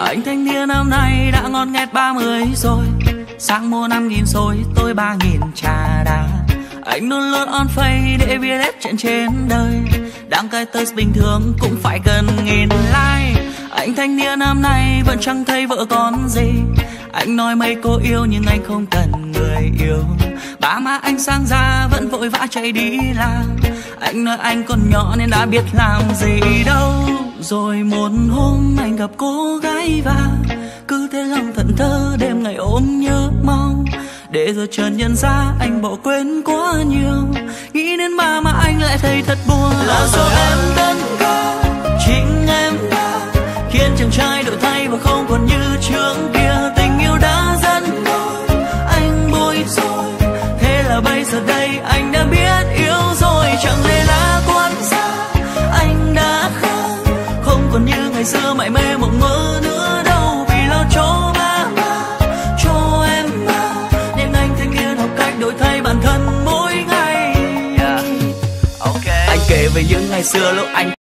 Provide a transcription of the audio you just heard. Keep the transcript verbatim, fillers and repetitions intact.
Anh thanh niên năm nay đã ngon nghét ba mươi rồi. Sáng mua năm nghìn rồi tôi ba nghìn trà đá. Anh luôn luôn on face để biết hết chuyện trên đời. Đăng cái test bình thường cũng phải gần nghìn like. Anh thanh niên năm nay vẫn chẳng thấy vợ con gì. Anh nói mấy cô yêu nhưng anh không cần người yêu. Ba má anh sang ra vẫn vội vã chạy đi làm. Anh nói anh còn nhỏ nên đã biết làm gì đâu. Rồi một hôm anh gặp cô gái và cứ thế lòng thẫn thờ đêm ngày ôm nhớ mong. Để rồi chợt nhận ra anh bỏ quên quá nhiều. Nghĩ đến ba mà anh lại thấy thật buồn. Là do em đơn ca, chính em đã khiến chàng trai đổi thay và không còn như trước kia. Tình yêu đã dẫn đôi anh bối rối. Thế là bây giờ đây anh đã biết yêu rồi. Chẳng lẽ là quan sát anh đã khác, không còn như ngày xưa mải mê mộng mơ nữa đâu. Vì lo cho ba má, cho em mà, nên anh thanh niên học cách đổi thay bản thân mỗi ngày. Yeah. Okay. Anh kể về những ngày xưa lúc anh